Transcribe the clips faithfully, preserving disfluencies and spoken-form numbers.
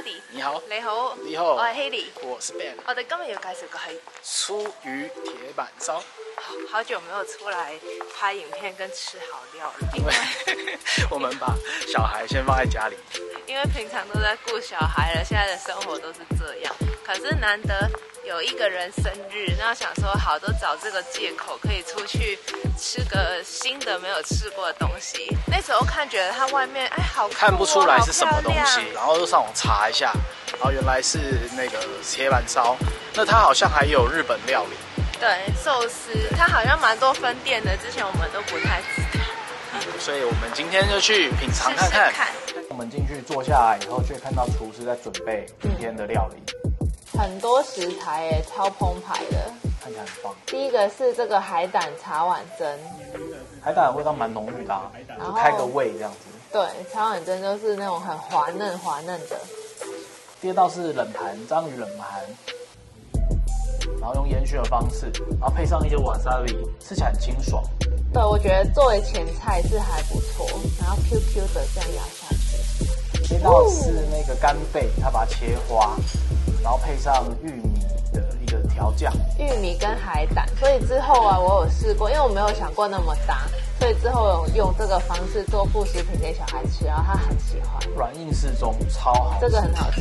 迪， 你好， 你好， 你好， 我係 Haley， 我是 Ben。 我哋今日要介紹嘅係粗魚鐵板燒。 好久沒有出來拍影片跟吃好料了， 因為我們把小孩先放在家裡， 因為平常都在顧小孩了，現在的生活都是這樣。可是難得有一個人生日，那想說好，都找這個借口可以出去吃個新的沒有吃過的東西。那時候看覺得它外面哎好酷哦， 看不出來是什麼東西， 好然後就上網查一下，然後原來是那個鐵板燒。那它好像還有日本料理。 對，壽司，它好像蠻多分店的，之前我們都不太知道。 所以我們今天就去品嘗看看。 試試看我們進去坐下來以後，就會看到廚師在準備今天的料理。 很多食材耶，超澎湃的， 看起來很棒。 第一個是這個海膽茶碗蒸， 海膽的味道蠻濃郁的、啊，就開個胃這樣子。 對，茶碗蒸就是那種很滑嫩滑嫩的。 第二道是冷盤，章魚冷盤。然後用煙燻的方式，然後配上一些瓦薩比，吃起來很清爽。 對，我覺得作為前菜是還不錯，然後 Q Q 的這樣咬下去。 這道是那個干貝，它把它切花，然後配上玉米的一個調醬。 玉米跟海膽，所以之後啊，我有試過，因為我沒有想過那麼搭，所以之後有用這個方式做副食品給小孩吃，然後他很喜歡。 軟硬適中，超好吃。 這個很好吃。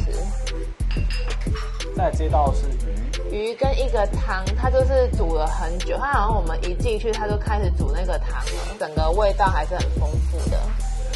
再來這道是魚。 魚跟一個湯，它就是煮了很久，它好像我們一進去，它就開始煮那個湯了，整個味道還是很豐富的。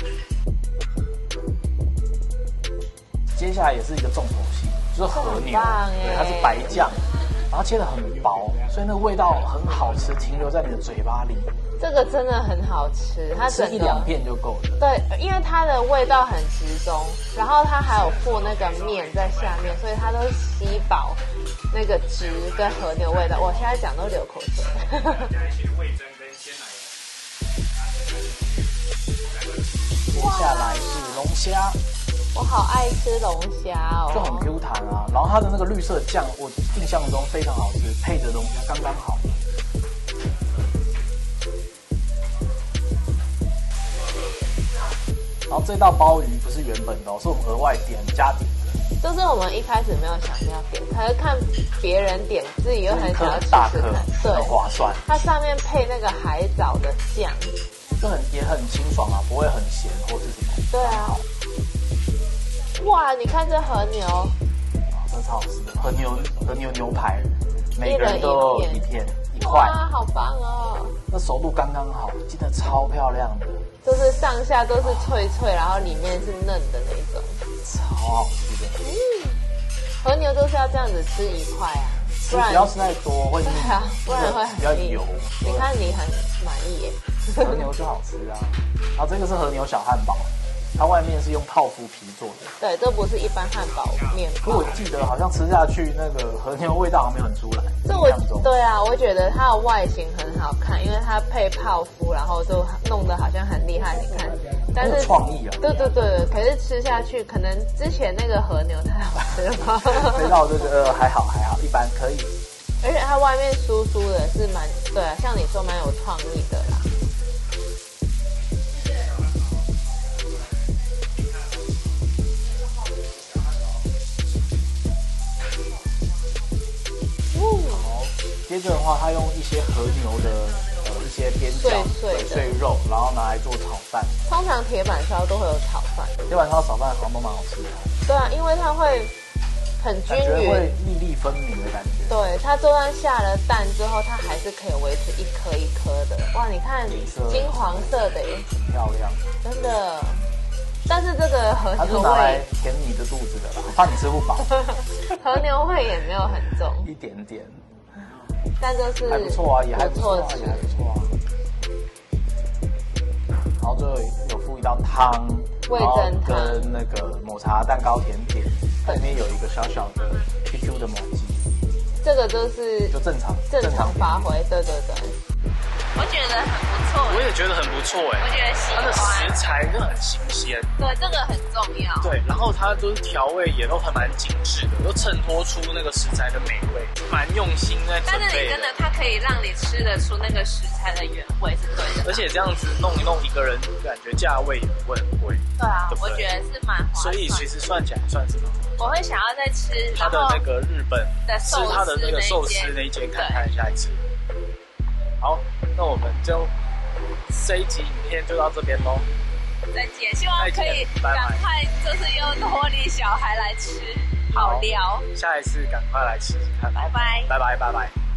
接下來也是一個重頭戲，就是和牛，對，它是白醬，然後切得很薄，所以那個味道很好吃，停留在你的嘴巴裡。 這個真的很好吃，它整個吃一兩片就夠了。 對，因為它的味道很集中，然後它還有附那個麵在下面，所以它都吸飽那個汁跟和牛味道。我現在講都流口水。 接下來是龍蝦， 我好愛吃龍蝦哦， 就很 Q 彈啊。然後它的那個綠色醬，我印象中非常好吃，配着龍蝦剛剛好。然後這道鮑魚不是原本的哦，是我們額外點加點的。 就是我們一開始沒有想要點，可是看別人點，自己又很想要吃吃大看， 對，很划算。 它上面配那個海藻的醬， 就很也很清爽啊，不會很鹹或是什麼。 對啊。哇，你看這和牛， 啊，真的超好吃的和牛和牛牛排，每個人都有一片一塊， 哇，好棒哦！ 那熟度剛剛好，記得超漂亮的， 就是上下都是脆脆，然後裡面是嫩的那種， 超好吃的。 嗯，和牛都是要這樣子吃一塊啊， 不然不要吃太多會膩， 對啊，不然會比較油。 你看你很滿意耶， 和牛就好吃啊。然後這個是和牛小漢堡。它外面是用泡芙皮做的， 對，這不是一般漢堡麵包。 可我記得好像吃下去那個和牛味道好像沒有很出來。 這我對啊，我覺得它的外形很好看，因為它配泡芙，然後就弄得好像很厲害。你看，但是創意啊。 對對對，可是吃下去，可能之前那個和牛太好吃了吧？ 味道我就覺得還好還好，一般可以。 而且它外面酥酥的，是蠻對啊，像你說蠻有創意的啦。 接着的話，它用一些和牛的呃一些邊角碎碎碎肉，然後拿來做炒飯。 通常鐵板燒都會有炒飯， 鐵板燒炒飯好像都蠻好吃的。 對啊，因為它會很均勻， 感覺會粒粒分明的感覺。 對，它就算下了蛋之後，它還是可以維持一顆一顆的。哇，你看金黃色的耶， 很漂亮， 真的。但是這個和牛味， 它是拿來填你的肚子的啦，怕你吃不飽。 和牛味也沒有很重， 一點點。 但就是還不錯啊，也還不錯啊，也還不錯啊。然後最後有附一道湯， 味噌湯跟那個抹茶蛋糕甜點，裡面有一個小小的 Q Q 的麻糬。 這個就是就正常正常發揮，對對對。我覺得很不錯， 我也覺得很不錯哎。 我覺得喜歡， 它的食材真的很新鮮， 對，這個很重要。 對，然後它就是調味也都還蠻精緻的，都襯托出那個食材的美味，蠻用心在準備的。 但是你真的，它可以讓你吃得出那個食材的原味是對的。 而且這樣子弄一弄，一個人感覺價位也不會很貴。 對啊， 對不對？ 我覺得是蠻划算。 所以其实算起来算什么？ 我会想要再吃他的那个日本的吃他的那个寿司那一间看看下一次。好，那我们就这一集影片就到这边喽。 再见，希望可以赶快就是又脱离小孩来吃，好聊。 下一次赶快来吃吃看。 拜拜， 拜拜，拜拜。